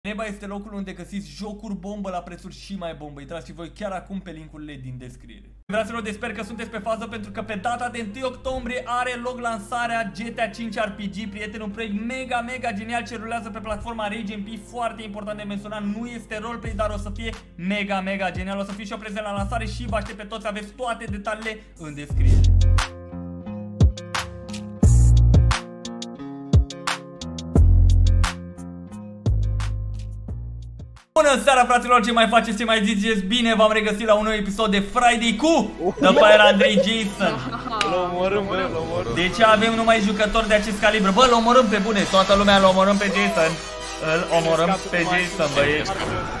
Neba este locul unde găsiți jocuri bombă la prețuri și mai bombă. Intrați și voi chiar acum pe linkurile din descriere. Fraților, sper că sunteți pe fază pentru că pe data de 1 octombrie are loc lansarea GTA 5 RPG. Prieteni, un proiect mega genial ce rulează pe platforma Rage MP. Foarte important de menționat, nu este roleplay, dar o să fie mega genial. O să fiu și eu prezent la lansare și vă aștept pe toți, aveți toate detaliile în descriere. Bună seara, fraților, ce mai faceți, ce mai ziceți? Bine, v-am regăsit la un nou episod de Friday cu The Fire Andrei Jason. L-omorâm, bă, l-omorâm. De ce avem numai jucători de acest calibru? Bă, l-omorâm pe bune, toată lumea l-omorâm pe Jason. Îl omorâm pe Jason, băieți.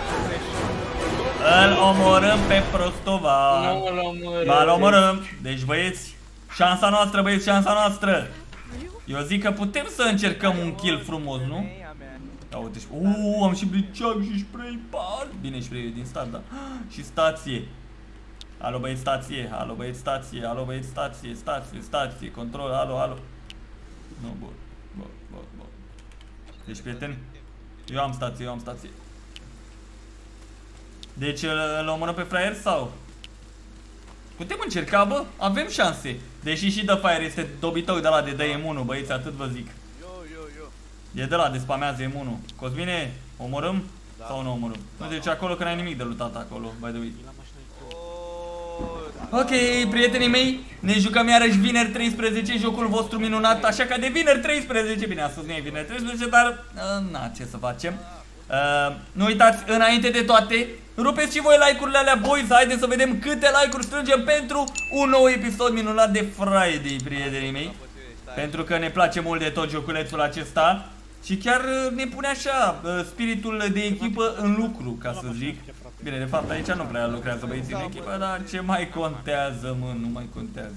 Îl omorâm pe Prostova. Ba, l-omorâm. Deci, băieți, șansa noastră, băieți, șansa noastră. Eu zic că putem să încercăm un kill frumos, nu? Ia uite și... am și briceag și spray bar. Bine, spray din start, da. Și stație. Alo, băieți, stație. Alo, băieți, stație. Alo, băieți, stație. Stație. Control. Alo. Nu, bun. Deci, prieteni, eu am stație. Deci, îl omorăm pe fraier sau? Putem încerca, bă? Avem șanse. Deși și The Fire este dobitoc de la de dă M1, băieți, atât vă zic. E de la de spamează M1. Cosmine, omorâm? Da. Sau nu omorâm? Nu, deci acolo că n-ai nimic de lutat acolo, by the way. Ok, prietenii mei, ne jucăm iarăși vineri 13, jocul vostru minunat, așa că de vineri 13, bine, astăzi nu e vineri 13, dar, na, ce să facem. Nu uitați, înainte de toate, rupeți și voi like-urile alea, boys, haideți să vedem câte like-uri strângem pentru un nou episod minunat de Friday, prietenii mei. Pentru că ne place mult de tot joculețul acesta. Și chiar ne pune așa spiritul de echipă în lucru, ca să zic. Bine, de fapt aici nu prea lucrează băieții în echipă, dar ce mai contează, mă, nu mai contează.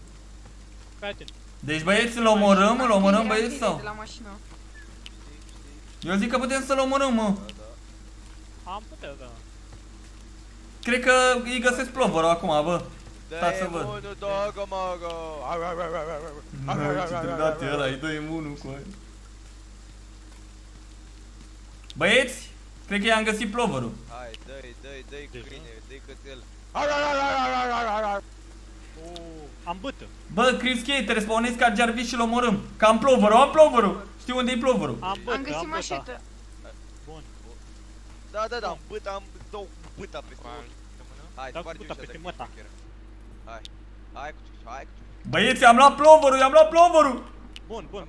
Deci băieți, îl omorâm băieți sau? Eu zic că putem să-l omorâm, mă. Am putea, da. Cred că îi găsesc plovărul acum, bă. Stați să văd. Ce drădat e ăla, îi dă M1 cu aia. Băieți, cred că i-am găsit plovărul. Hai, dă-i cu bine, dă-i cățel. Am bătă. Bă, Chris K, te respawnezi ca Jarvis și-l omorâm. Că am plovărul, Știu unde e plovărul. Am găsit mașetă. Bun. Da, am dau băta peste mână. Hai, spargi ușa de măta. Hai cu Băieți, am luat plovărul. Bun. Bun,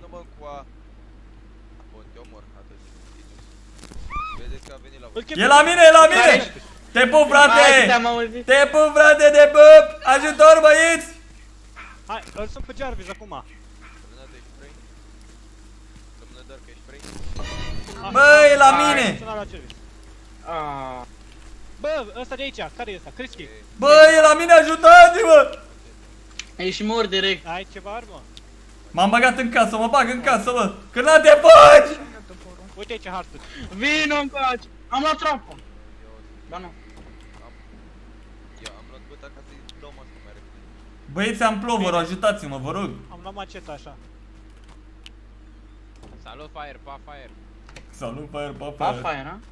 te omor, atât. Vedeți că a venit la voi. E la mine! Te pup, frate! De pup! Ajutor, băieți! Hai, îl sunt pe Jarvis acum. Rămână doar că ești spray. Bă, e la mine! Bă, ăsta de aici, care e ăsta? Criski. Bă, e la mine, ajutați-mă! Ești mor direct. Ai ceva armă? M-am băgat în casă, mă bag în casă, bă! Că n-a te faci! Uite aici hartă. Vino încoace. Am luat trapă. Ba nu. Eu am luat băta ca să-i dau mască mai repede. Băieți, am plovărul, ajutați-mă, vă rog! Am luat maceta așa. Salut, Fire, pa, Fire. Salut, Fire, pa, Pa Fire! fire, na?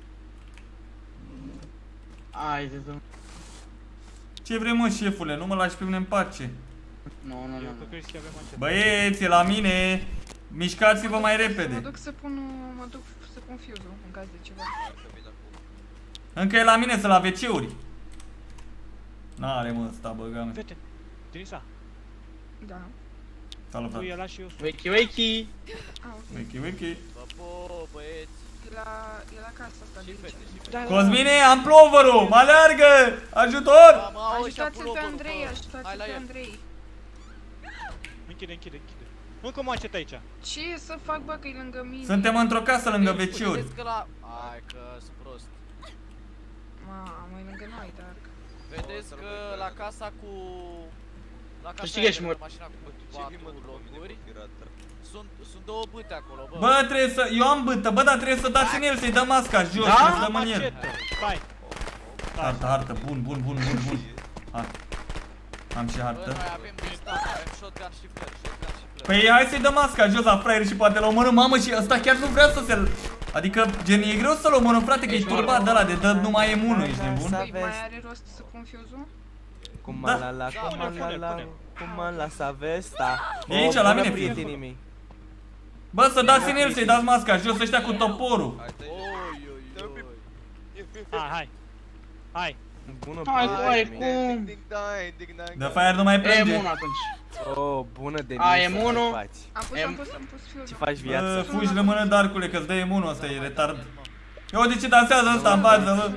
Hai, zi. Ce vrei, mă, șefule? Nu mă lași pe mine în pace. Nu. Eu cu Criski avem maceta. Băieți, e la mine! Mișcați-vă mai repede! Mă duc să pun fuse-ul în caz de ceva. Încă e la mine, să la WC-uri. N-are, mă, ăsta, băga-mea. Vete, Denisa. Da. Salut, Tu e frate. la și eu. Wakey. Wiki. Papo, băieți. E la casa asta de aici. Da. Cosmine, am plovărul! Mă aleargă! Ajutor! Ajutați-l pe Andrei, Închide. Încă o macetă aici. Ce să fac, bă, că e lângă mine? Suntem într-o casă lângă WC-uri. Vedeți că la... Hai că sunt prost. Mamă, e lângă noi, dar... Vedeți că la casa cu... La casa Câștigă și aia, mor. mașina cu 4 locuri. Sunt două bâte acolo, bă. Bă, trebuie să... Eu am bâtă, bă, dar trebuie să dați în el, să-i dăm masca jos, Da? să dăm în el. Hai. Hartă, bun. Hai. Am și hartă. Bă, noi avem distant, avem shotgun și flare. Păi hai să-i dăm masca jos la fraier și poate l-omorâm, mamă, și ăsta chiar nu vrea să se... Adică, gen, e greu să-l omorâm, frate, că e turbat de ăla, de dă numai M1, ești nebun? Păi mai are rost să confuzul? Cum Da. la la, cum la la, cum la Savesta. E aici, la mine, prietenii mei. Bă, să dați în el, să-i dați masca jos ăștia cu toporul. Hai, stai. Hai. Hai. Bună, Hai, prietenii mei. cum? De Fire nu mai E plânge. M1 atunci. Oh, bună de A, mine, M1. ce faci? Am pus Ce fuzul. faci viață? Fugi, rămână, Darcule, că-ți dă M1 ăsta, e retard. Eu, de ce dansează ăsta în față, bă?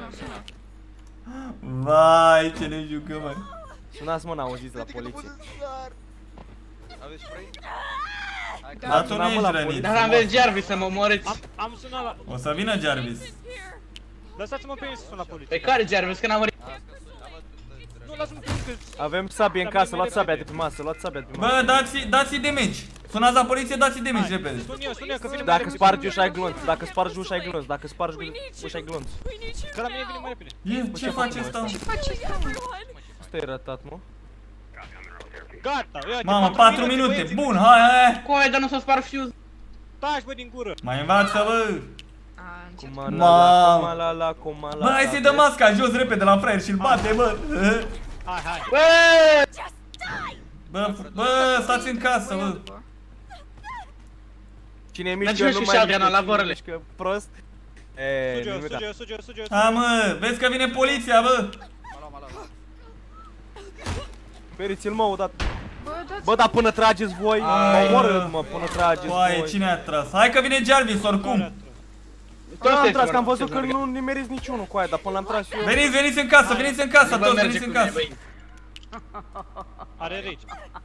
Vai, ce ne jucăm, mă. Sunați, mă, n-auziți la poliție. Aveți spray? Dar tu nu ești rănit. Dar am vezi Jarvis să mă omorâți. Am sunat la... O să vină Jarvis. Lăsați-mă pe mine să sun la poliție. Pe care Jarvis, că n-am murit? Nu, lasă-mă pe mine că... Avem sabie în casă, luați sabia de pe masă, luați sabia de pe masă. Bă, dați-i damage. Sunați la poliție, dați-i damage, repede. Sun eu, că vine mai Dacă repede. spargi ușa ai glonț, dacă spargi ușa ai glonț, dacă spargi ușa ai glonț. Că la mine vine mai repede. Ce face ăsta? Ce faci ăsta, mă? Asta e rătat, mă. Gata, uite, Mamă, 4 minute, bun, hai. Coi, dar nu s-o spar fuse. Taci, bă, din gură. Mai învață, bă. A, încet. Cum la la la, cum la la. Bă, hai să-i dăm masca jos repede la fraier și-l bate, bă. Hai. Bă! Bă, stați în casă, bă. Cine Mergem mișcă și nu mai Adriana la mișcă, vorele. cine mișcă prost. E, Suge. Ha, mă, vezi că vine poliția, bă. Feriți-l, mă, odată. Bă, dați. Bă, dar până trageți voi, Ai, omorât, mă, până trageți Coaie, voi. cine a tras? Hai că vine Jarvis, oricum. Da, am tras, că am văzut că nu nimeriți niciunul cu aia, dar până l-am tras eu. Veniți în casă, veniți în casă, toți veniți în casă. Are rage.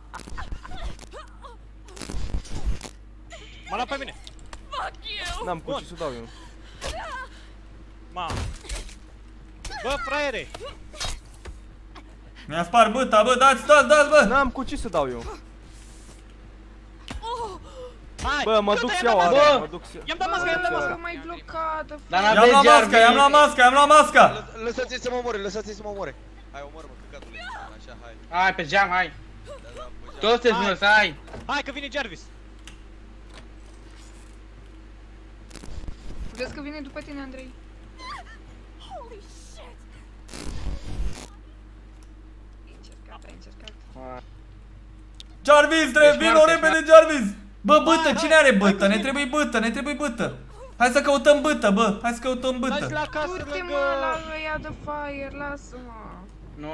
M-a luat pe mine. N-am cu ce să dau eu. Mamă. Bă, fraiere. Mi-a spart băta, bă, dați, bă. N-am cu ce să dau eu. Hai. Bă, mă duc să iau Bă! arma, mă duc să... I-am dat masca, i-am dat masca. Bă, mai blocată. Dar I-am n-aveți luat masca, i-am luat masca. Lăsați-i să mă omore, lăsați-i să mă omore. Hai, omoră-mă, căcatule. Așa, hai. Hai, pe geam, hai. Da, pe geam. Toți sunteți mulți, hai. Hai că vine Jarvis. Vezi că vine după tine, Andrei. Ai încercat. Jarvis, vino repede, Jarvis. Bă, bătă, cine are bătă? Ne trebuie bătă. Hai să căutăm bătă, bă. Hai să căutăm Dați bătă. la casă Du-te, lângă... mă, la ăia de fire, lasă-mă.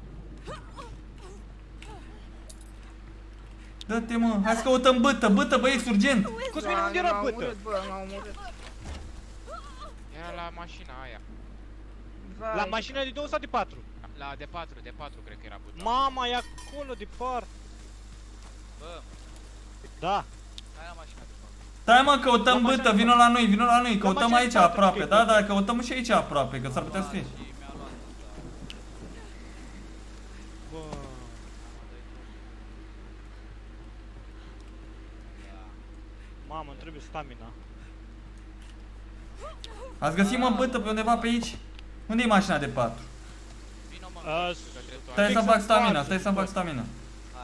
Dă-te, mă. Hai să căutăm bătă, băieți, urgent. Cosmin, unde era M-a bătă? omorât, bă, m-a omorât. Era la mașina aia. Vai. La mașina de 2 sau de 4? La de 4 cred că era buta. Mama, e acolo departe. Bă, Da. hai la mașina de 4. Stai, mă, căutăm bătă, vino la noi, căutăm mașina aici de patru, aproape. cred. Da, căutăm și aici aproape, că s-ar putea să fie. Bă. Mamă, îmi trebuie stamina. Ați găsit, mă, bătă pe undeva pe aici? Unde e mașina de 4? Vino mă, Uh, către Stai toate. să-mi fac stamina, Fix în față. Hai.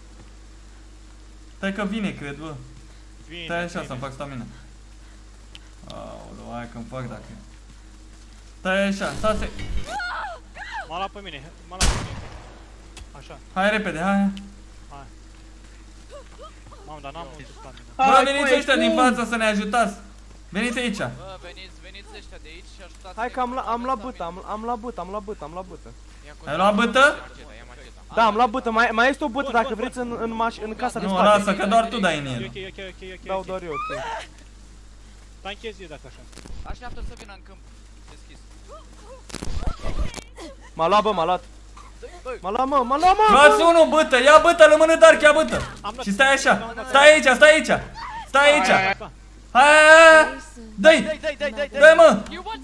Stai că vine, cred, bă. Vine, Stai așa vine. să-mi fac stamina. Aoleu, hai că-mi fac dacă... Stai așa, stai. M-a luat pe mine, Așa. Hai repede, hai. Mamă, dar n-am multă stamina. Bă, veniți ăștia din față să ne ajutați. Veniți aici. Bă, veniți ăștia de aici și ajutați. Hai că am luat bătă, am luat bătă. Ia Ai luat bătă? maceta, ia maceta. Da, am luat bătă, mai este o bătă dacă vreți în casa de Nu, spate. lasă, că doar tu dai în E el. ok. Dau doar eu, ok. Tanchez e dacă așa. Așteaptă să vină în câmp. Deschis. M-a luat, bă, m-a luat. M-a luat, mă. Luați unul, bătă, ia bătă, rămână Dark, ia bătă. Și stai așa, stai aici. Hai. Dă-i, dă-i, mă.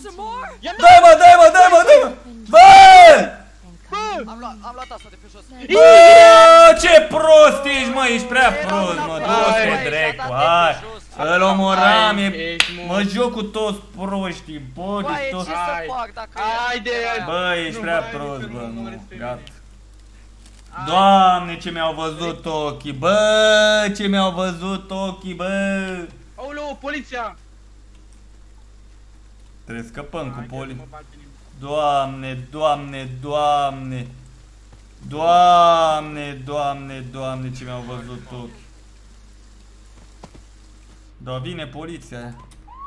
Dă-i, mă. Bă! Am luat asta de pe jos. Bă, ce prost ești, mă, ești prea prost, mă, du-te, dracu, hai. Îl omoram, mă joc cu toți proștii, bă, Băi, deci ce toți... să fac dacă... Haide! Bă, ești prea prost, bă, nu, gata. Doamne, ce mi-au văzut ochii, bă, ce mi-au văzut ochii, bă. Aoleu, poliția! Trebuie să scăpăm cu poli. Doamne, doamne, doamne. Doamne, doamne, doamne, ce mi-au văzut ochii. Da, vine poliția aia.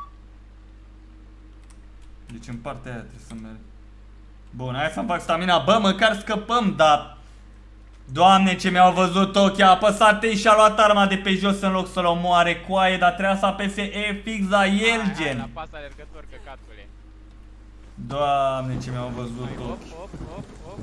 Deci în partea aia trebuie să merg. Bun, hai să-mi fac stamina. Bă, măcar scăpăm, dar... Doamne, ce mi-au văzut ochii. A apăsat ei și a luat arma de pe jos în loc să-l omoare. Coaie, dar trebuia să apese E fix la el, gen. La pas alergător, căcatule. Doamne, ce mi-au văzut Hop, ochii. hop, hop, hop.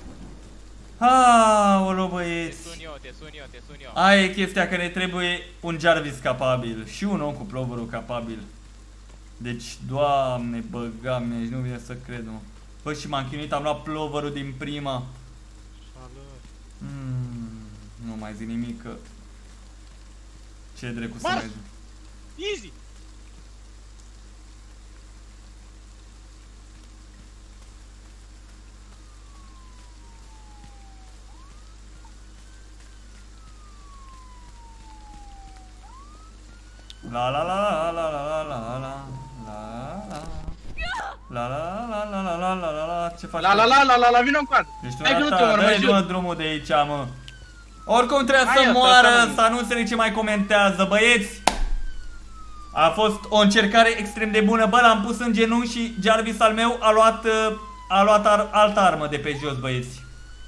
Aoleu, Te băieți. sun eu, te sun eu, te sun eu. Aia e chestia, că ne trebuie un Jarvis capabil și un om cu ploverul capabil. Deci, Doamne, băga mea, nu vine să cred, mă. Bă, și m-am chinuit, am luat ploverul din prima. Salut. Nu mai zic nimic, că... Ce drecu să Mars! mai zic. Easy! La la la la la la la la la la la la la la la la la la. Ce faci? La, vino în coadă. Deci tu Hai că nu te ăsta, omor, mă dă-i jur. drumul de aici, mă. Oricum trebuie Hai, să asta, moară, asta, să anunțe ce mai comentează, băieți. A fost o încercare extrem de bună, bă, l-am pus în genunchi și Jarvis al meu a luat altă armă de pe jos, băieți.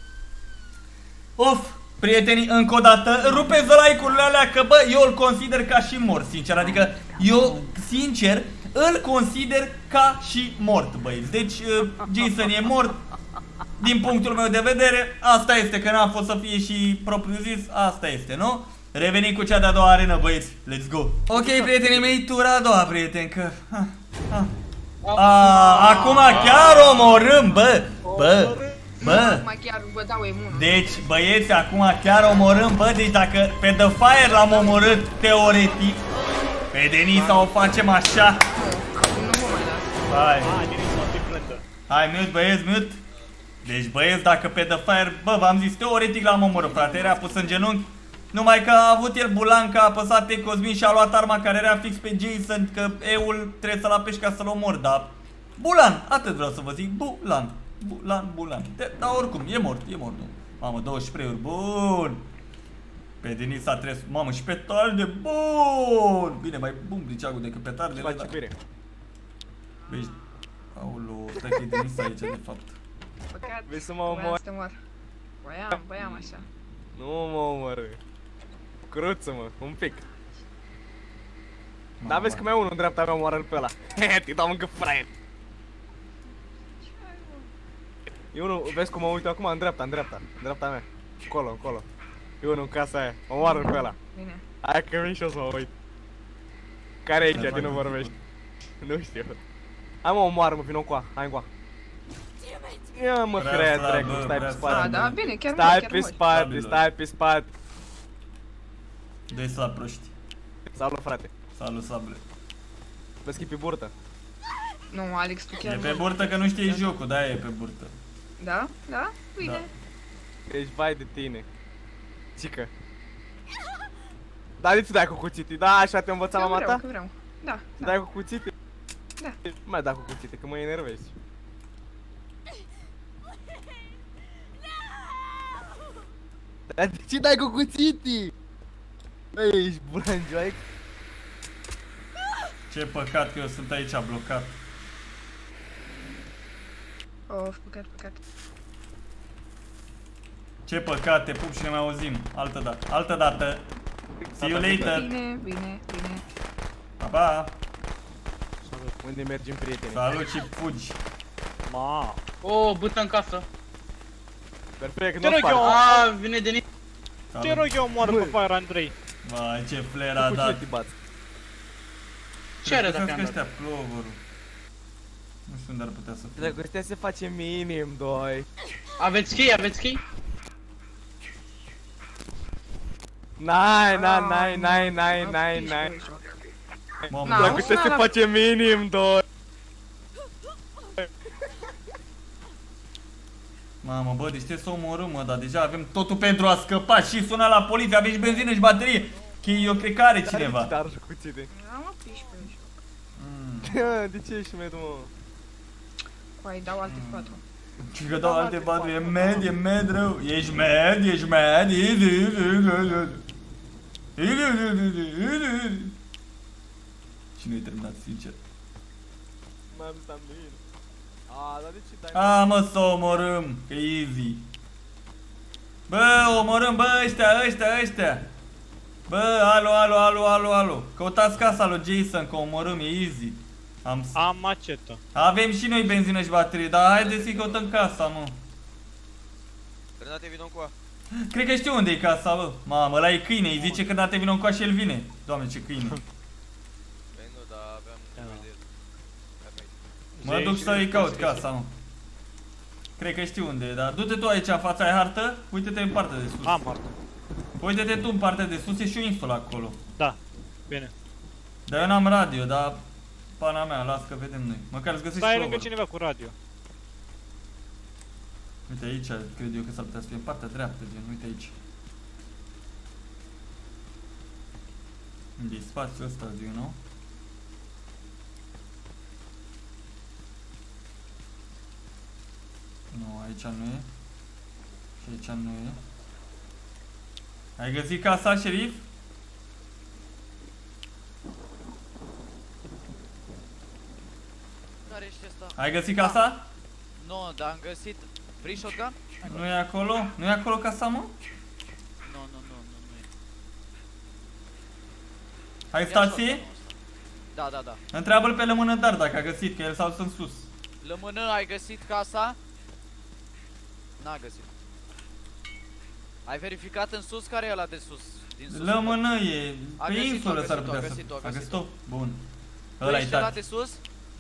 Of, prietenii, încă o dată, rupeți like-urile alea, că bă, eu îl consider ca și mort, sincer, adică eu, sincer, îl consider ca și mort, băieți. Deci, Jason e mort, din punctul meu de vedere, asta este, că n-a fost să fie și propriu zis, asta este, nu? Revenim cu cea de-a doua arenă, băieți, let's go. Ok, prietenii mei, tura a doua, prieten, că... Acum chiar omorâm, bă, Mai chiar vă dau imunul. deci, băieți, acum chiar omorâm, bă, deci dacă pe The Fire l-am omorât teoretic, pe Denisa o facem așa. Acum nu vă mai las. Hai, Denisa o fi plândă. hai, mute, băieți, mute. Deci, băieți, dacă pe The Fire, bă, v-am zis, teoretic l-am omorât, frate, era pus în genunchi. Numai că a avut el bulan, că a apăsat E Cosmin și a luat arma care era fix pe Jason, că E-ul trebuie să-l apeși ca să-l omor, dar... Bulan, atât vreau să vă zic, bulan. Bulan. Dar oricum, e mort, nu. Mamă, 2 spray-uri, bun. Pe Denisa trebuie, mamă, și petarde, bun. Bine, mai bun briceagul decât petardele, Face dar... bine. Vezi, aoleu, stai că e Denisa aici, de fapt. Păcat. Vrei să mă voiam omor? să te omor. Voiam așa. Nu mă omor. Cruță-mă, un pic. Dar vezi că mai e unul în dreapta mea, omoară-l pe ăla. Te dau încă fraier. E unul, vezi cum mă uit acum? În dreapta mea. Acolo. E unul în casa aia, omoară-l pe ăla. Bine. Hai că vin și o să mă uit. Care e aici, de nu vorbești? Nu știu. Hai mă, omoară-mă, vino coa, hai încoa. Ia mă, crea dracu, stai pe spate. Da, bine, chiar Stai pe spate. Dă-i slab, proști. Salut, frate. Salut, sable. Vezi că e pe burtă. Nu, Alex, tu chiar E pe burtă că nu știi jocul, da, e pe burtă. Da? Bine. Da. Deci, vai de tine. Cică. Da, de ce dai cu cuțite? Da, așa te-a învățat mama ta? Că vreau. Da. Dai cu cuțite? Da. Mai da cu cuțite, că mă enervezi. Dar de ce dai cu cuțite? Băi, ești bulanjoaic? Ce păcat că eu sunt aici blocat. Of, păcat. Ce păcat, te pup și ne mai auzim. Altă dată. See you later. Bine. Pa, pa. Unde mergem, prieteni? Salut și fugi. Ma. O, bâtă în casă. Perfect, Te nu rog eu, spart. Vine Denis. te rog eu, moară pe Fire Andrei. Vai, ce flair a Cu dat. ce te bați? Ce are Trebuie dacă să am ăștia dat? ploverul. Nu știu unde ar putea să fie. Dacă ăștia se face minim, doi. Aveți chei? N-ai. Mamă, Na, Dacă o ăștia să se la- face minim, doi. mamă, bă, deci trebuie să omorâm, mă, dar deja avem totul pentru a scăpa. Și sună la poliție, avem și benzină și baterie. Că eu cred că are cineva. Dar și cuțite. Am 18 în joc. De ce ești med, mă? Coai, dau alte 4. Ce că dau alte 4, e med rău. Ești med, easy. Și nu-i terminat, sincer. Mai am stamina. Dar de ce dai? Mă, să omorâm, că e easy. Bă, omorâm, bă, ăștia. Bă, alo. Căutați casa lui Jason, că omorâm, e easy. Am macetă. Avem și noi benzină și baterie, dar haideți să-i căutăm casa, mă. Renate, vino încoa. Cred că știu unde e casa, bă. Mamă, ăla e câine, îi zice că Renate vino încoa și el vine. Doamne, ce câine. Păi nu, dar aveam nevoie de el. Mă duc să-i caut casa, mă. Cred că știu unde e, dar du-te tu aici în fața, ai hartă? Uite-te în partea de sus. Am hartă. Uite-te tu în partea de sus, e și o insulă acolo. Da, bine. Dar eu n-am radio, dar pana mea, las că vedem noi. Măcar îți găsești Stai lângă plover. cineva cu radio. Uite aici, cred eu că s-ar putea să fie în partea dreaptă, gen, uite aici. Unde e spațiul ăsta, you know? Nu, aici nu e. Și aici nu e. Ai găsit casa, șerif? Care ești ăsta? Ai găsit casa? Nu, dar am găsit free shotgun? Nu e acolo? Nu e acolo casa, mă? Nu e. Ai Ia stație? shotgun-ul ăsta. Da. Întreabă-l pe lămânătar dacă a găsit, că el s-a dus în sus. Lămână, ai găsit casa? N-a găsit. Ai verificat în sus? Care e ăla de sus? Din sus? Lămână e, A pe găsit-o, insulă a s-ar găsit-o, putea a să... găsit-o, a A găsit-o. găsit-o? Bun. Tu Ăla-i ești ăla dat. de sus?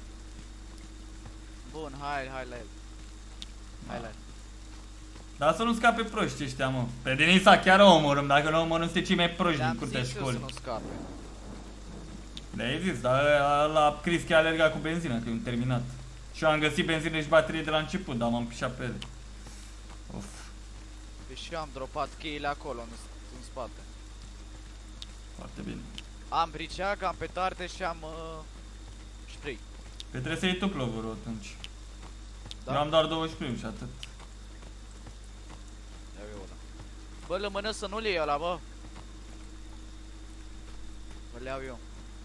Bun, hai la el. Hai la el. Dar să nu scape proști ăștia, mă. Pe Denisa chiar o omorâm, dacă nu omorâm suntem cei mai proști din Te-am curtea zis eu să școlii. nu scape. Le-ai zis, dar la Chris că a alergat cu benzină, că e un terminat. Și eu am găsit benzină și baterie de la început, dar m-am pișat pe ele. Of. Păi și eu am dropat cheile acolo, în spate. Foarte bine. Am briceag, am petarde și am spray. Pe trebuie să iei tu ploverul atunci. Da? Eu am doar 2 spray-uri și atât. Iau eu ăla. Bă, lămână să nu-l iei ăla, bă. Îl iau eu.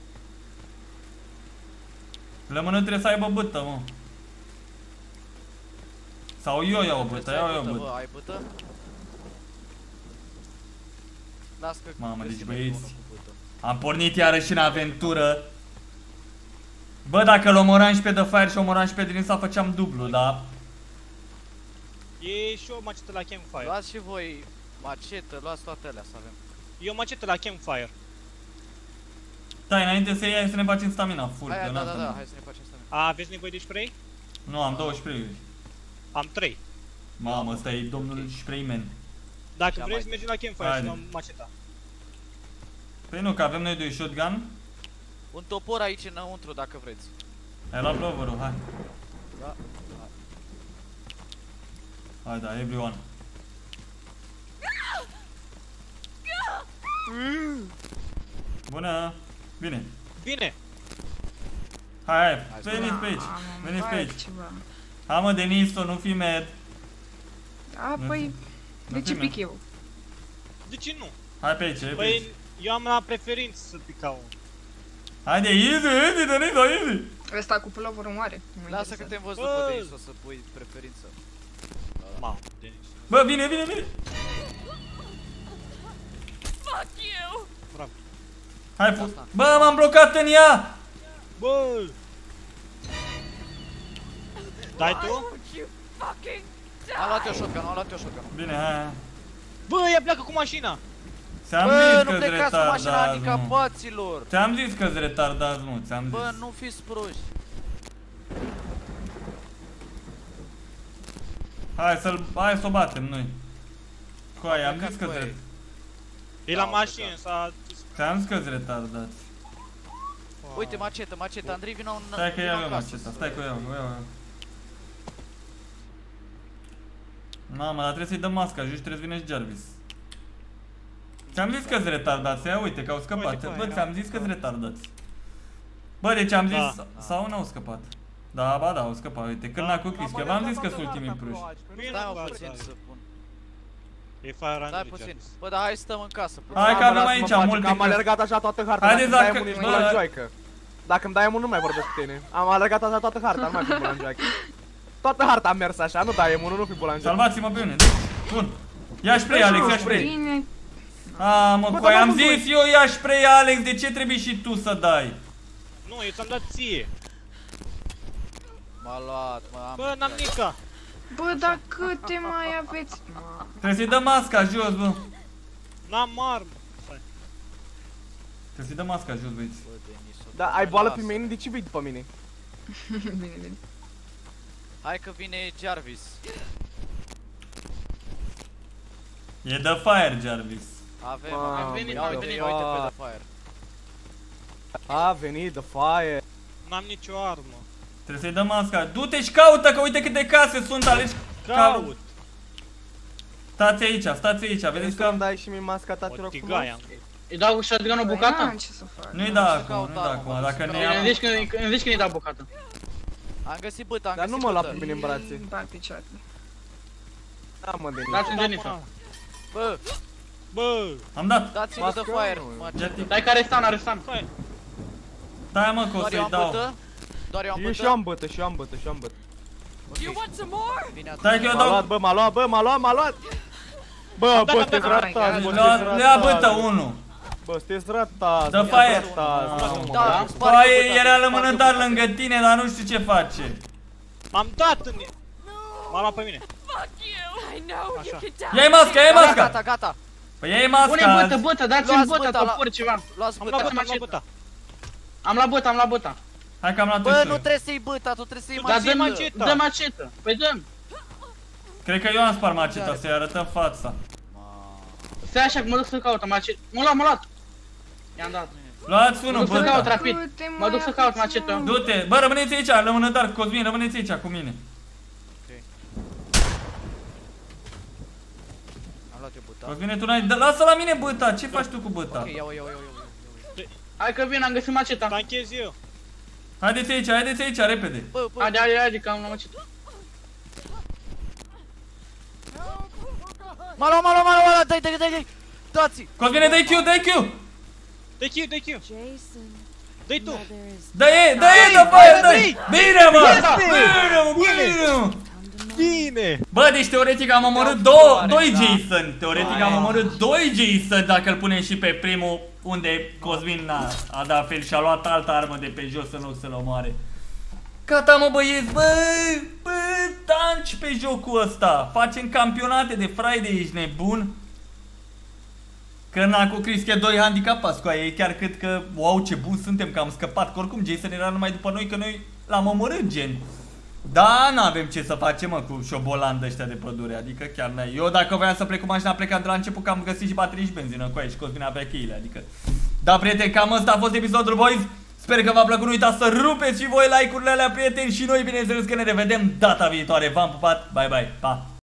Lămână trebuie să aibă bâtă, mă. Sau eu iau o bâtă, iau eu o bâtă. Bă, ai bâtă? Las că Mamă, deci găsim băieți, unul cu bâtă. am pornit iarăși în aventură. Bă, dacă îl omoram și pe The Fire și omoram și pe Denisa, făceam dublu, dar... E și o macetă la campfire. Luați și voi macetă, luați toate alea să avem. E o macetă la campfire. Stai, înainte să iei, să ne facem stamina full. Hai, că da, n-am hai să ne facem stamina. Aveți nevoie de spray? Nu, am 2 spray-uri. Am 3. Mamă, ăsta e domnul Sprayman. Dacă Cea vreți, mai- mergem la campfire Haide. și luăm maceta. Păi nu, că avem noi 2 shotgun. Un topor aici înăuntru dacă vreți. Hai la ploverul, hai. Da. Hai, da, everyone. Bună! Bine. Bine! Hai, Hai, veniți pe aici. Veniți pe aici. Ceva. Hai mă, Deniso, nu fi mad. A, păi, Nu de ce fi pic mad. eu? De ce nu? Hai pe aici, e pe aici. Păi, eu am la preferință să picau. Haide, easy, Deniso, easy. Ăsta cu ploverul moare. Nu mă Lasă că interesează. te învăț Bă! după Denis, o să pui preferință. Mamă, Denis. Bă, vine. Bravo. Hai, Asta. bă, m-am blocat în ea. Bă! Dai tu? Am luat eu shotgun, Bine, hai. Bă, ea pleacă cu mașina! Ți-am Bă, zis nu că-s plecați cu mașina retardați, mă. handicapaților! Ți-am zis că-s retardați, mă, ți-am Bă, zis. nu fiți proști! Hai să o batem noi. Coai, am plecat zis că-s cu ei. retardați. E Da, la am mașină, plecat. s-a... Ți-am zis că-s retardați. Uite, macetă, Andrei, vină un... Stai că vină iau în eu casă maceta, să- stai că o iau. Mamă, dar trebuie să-i dăm masca, și trebuie să vină și Jarvis. Ți-am zis că-s retardați, ia uite că au scăpat. Uite, Bă, da. ți-am zis că-s retardați. Bă, deci am zis, Da. sau n-au scăpat? Da, ba da, au scăpat, uite, când n-a cu Chris, că v-am zis că sunt ultimii pruși. Stai mă puțin să pun. E Fire Stai puțin. Bă, dar hai să stăm în casă. Hai că avem aici multe Am căs. alergat așa toată harta. Haideți Dacă dacă- îmi dai emun, bă, ești la joaică. Dacă îmi dai emun, nu mai vorbesc cu tine. Am alergat așa toată harta, nu mai fi bulan joaică. Toată harta am mers așa, nu dai emun, nu fi bulan joaică. Salvați-mă pe unde, bun. Ia spray, Alex, ia spray. Bine. A, mă, Bă, coi, dar am nu zis eu, ia spray, Alex, de ce trebuie și tu să dai? Nu, eu ți-am dat ție. M-a luat, mă, am... Bă, n-am nica. Bă, dar câte mai aveți? Trebuie să-i dăm masca jos, bă. N-am armă. Trebuie să-i dăm masca jos, băieți. Bă, Denis, Da, ai boală pe mine, de ce vii după mine? Bine, bine. Hai că vine Jarvis. E The Fire, Jarvis. Avem, Mamă, avem. venit, Ia am uite, venit. ia uite pe The Fire. A venit The Fire. N-am nicio armă. Trebuie să-i dăm masca. Du-te și caută, că uite câte case sunt, alegi. Caut. Stați aici, vedeți Vrei că... să-mi dai și mie masca ta, te O rog frumos? tigaia. Îi dau cu shotgun-ul Păi bucata? n-am ce să fac. Nu-i da să acum, caut nu-i da armă, acum, mă, dacă să ne Îmi ia... zici când îi dau bucata. Am găsit bătă, am Dar găsit nu mă lua bătă. pe mine în brațe. Bag picioarele. Da, mă, Denis. Dați-mi Jennifer. Bă, Bă, Am dat. dați-mi The Mască? Fire. Nu, Mă, Ia tip. Dai care stan, arestan. Stai mă că o doar eu să-i am dau. bătă? Doar eu am Eu și eu bătă? am bătă, și eu am bătă, și eu am bătă. Bine atunci. Stai că eu M-a dau... luat, bă, m-a luat. Bă, Da, bă, da, sunteți da, da, ratați, bă, Le ia bătă unul. Bă, sunteți ratați. Dă bă, fire. ratați, nu, mă, Da, bă. sparg eu Băi, băta, era sparg eu lămânătar băta. lângă tine, dar nu știu ce face. m-am dat în... M-a luat pe mine. Așa. Ia-i masca, ia-i masca. Gata, gata. Păi ia-i Pune masca. bătă, bătă, dați-mi Luați bătă, băta, la- topor ceva. Luați Am luat băta. băta, am luat băta. Am la băta. Hai că am luat Bă, și nu eu. trebuie să-i băta, tu trebuie să-i Dar dă macetă. dă macetă. Păi dăm. Cred că eu am spart maceta, să-i arătăm fața. Stai așa că mă duc să caut macetă. M-a luat. I-am dat. Luați unul, Mă duc să caut băta. rapid. Câte Mă mai duc să caut aveți, macetă. mă? Du-te. Bă, rămâneți aici, lămânătar, Cosmin, rămâneți aici cu mine. Am luat eu băta. Cosmine, tu n-ai... Lasă la mine băta, ce faci tu cu băta? Ok, iau. Hai că vin, am găsit maceta. Tanchez eu. Haideți aici, repede. Bă, Haide, că am la maceta. m-a luat, dai. Dați-i. Cosmine, dai Q. Dă-i Q. Dă-i tu. Dă-i, dă fire, dă-i. Bine, mă. Bine. Bă, deci teoretic am omorât doi Jason. Teoretic am omorât 2 Jason dacă îl punem și pe primul unde Cosmin a dat fel și a luat altă armă de pe jos în loc să-l omoare. Gata, mă, băieți, bă, tanci pe jocul ăsta. Facem campionate de Friday, ești nebun? Că n-a cu Chris că 2 handicapați cu aia, chiar cred că, wow, ce bun suntem că am scăpat. Că oricum Jason era numai după noi, că noi l-am omorât, gen. Da, n-avem ce să facem, mă, cu șobolandă ăștia de pădure, adică chiar n-ai. Eu dacă voiam să plec cu mașina, plecam de la început, că am găsit și baterii și benzină cu aia și Cosmin avea cheile, adică. Da, prieteni, cam ăsta a fost episodul, boys. Sper că v-a plăcut, nu uitați să rupeți și voi like-urile alea, prieteni, și noi, bineînțeles că ne revedem data viitoare. V-am pupat, bye bye, pa!